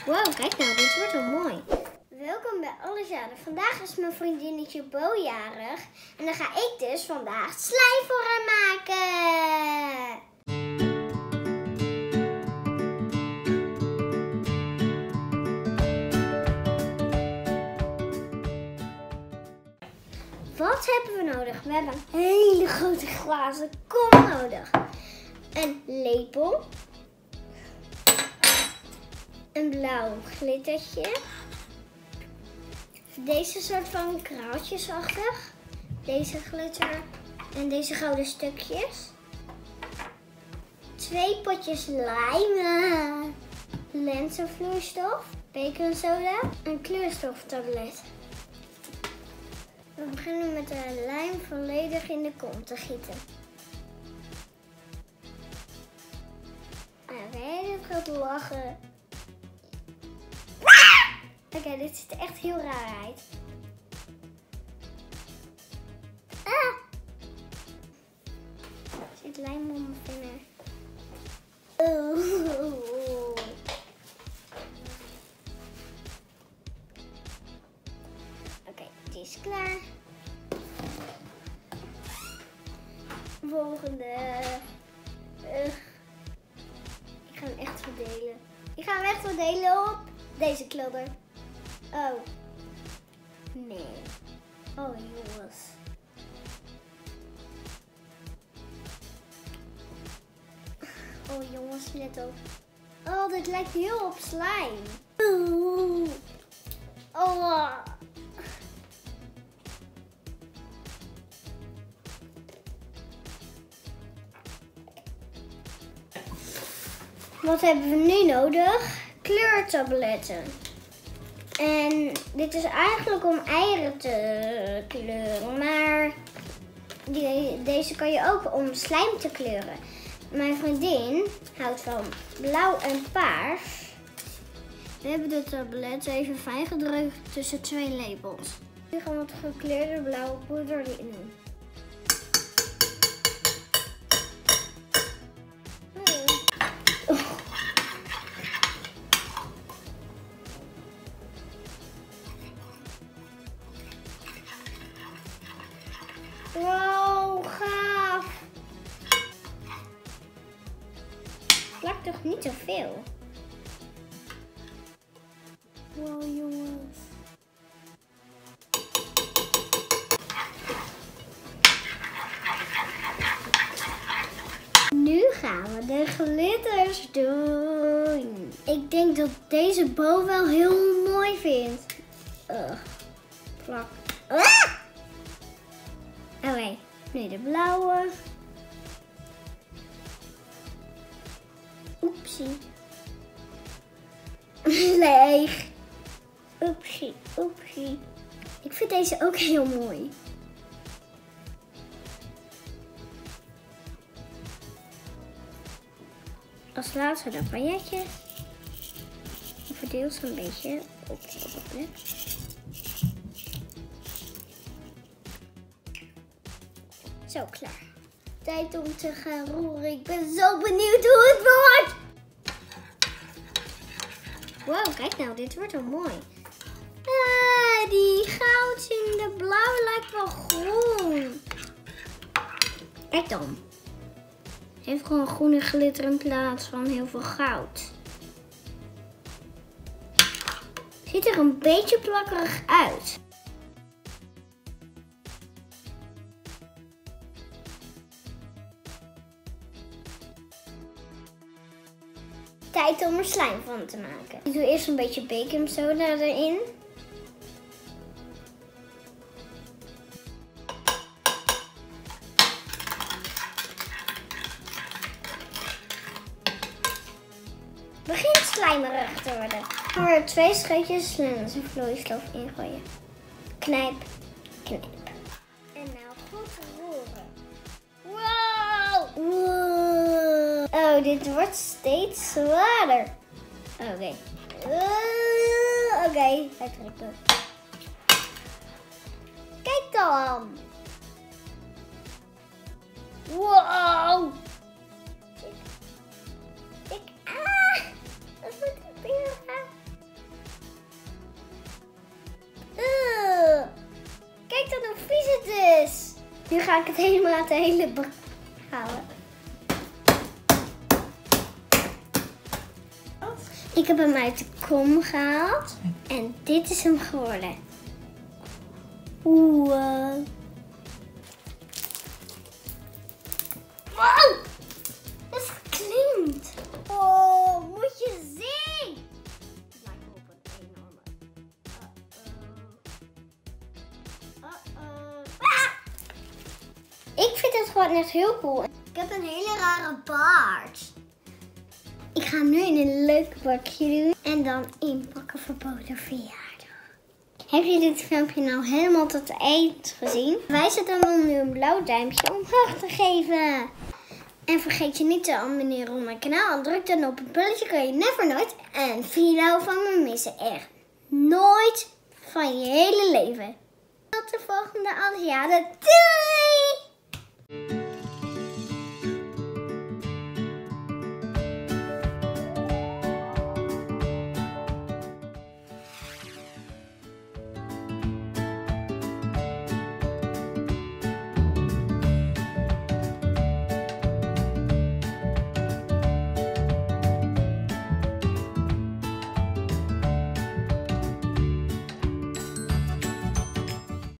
Wow, kijk nou, dit wordt wel mooi. Welkom bij Allesjarig. Vandaag is mijn vriendinnetje Bo jarig. En dan ga ik dus vandaag slijm voor haar maken. Wat hebben we nodig? We hebben een hele grote glazen kom nodig. Een lepel. Een blauw glittertje. Deze soort van kraaltjesachtig. Deze glitter en deze gouden stukjes. 2 potjes lijm. Lenzenvloeistof. Baking soda. Een kleurstoftablet. We beginnen met de lijm volledig in de kom te gieten. Oké, dit gaat lachen. Oké, dit ziet er echt heel raar uit. Er zit lijm op mijn vinger. Oké, die is klaar. Volgende. Ik ga hem echt verdelen. Ik ga hem echt verdelen op deze klodder. Oh. Nee. Oh jongens. Oh jongens, let op. Oh, dit lijkt heel op slijm. Oh. Wat hebben we nu nodig? Kleurtabletten. En dit is eigenlijk om eieren te kleuren, maar deze kan je ook om slijm te kleuren. Mijn vriendin houdt van blauw en paars. We hebben de tabletten even fijn gedrukt tussen 2 lepels. Nu gaan we het gekleurde blauwe poeder erin doen. Wow, gaaf! Plak toch niet zoveel? Wow, jongens. Nu gaan we de glitters doen. Ik denk dat deze Bo wel heel mooi vindt. Plak. Oké, nu de blauwe. Oepsie. Leeg. Oepsie, oepsie. Ik vind deze ook heel mooi. Als laatste de pailletjes. Ik verdeel ze een beetje op de plek. Zo, klaar. Tijd om te gaan roeren. Ik ben zo benieuwd hoe het wordt. Wow, kijk nou, dit wordt wel mooi. Die goud in de blauw lijkt wel groen. Kijk dan. Het heeft gewoon groene glitter in plaats van heel veel goud. Ziet er een beetje plakkerig uit. Tijd om er slijm van te maken. Ik doe eerst een beetje baking soda erin. Begint slijmerig te worden. Dan gaan we er 2 scheutjes lenzenvloeistof ingooien. Knijp, knijp. En nou goed roeren. Wow! Wow! Oh, dit wordt steeds zwaarder. Oké. Oké, uitdrukken. Kijk dan. Wow! Dat wordt een pera. ik het helemaal uit de hele bak halen. Ik heb hem uit de kom gehaald. En dit is hem geworden. Oeh. Wow! Dat klinkt. Oh, moet je zien. Het lijkt op een enorme. Ik vind het gewoon echt heel cool. Ik heb een hele rare baard. Ik ga hem nu in een leuk bakje doen en dan inpakken voor boterverjaardag. Heb je dit filmpje nou helemaal tot het eind gezien? Wij zetten hem nu een blauw duimpje omhoog te geven. En vergeet je niet te abonneren op mijn kanaal. En druk dan op het belletje, kan je never nooit een video van me missen. Echt nooit van je hele leven. Tot de volgende Asiade. Doei!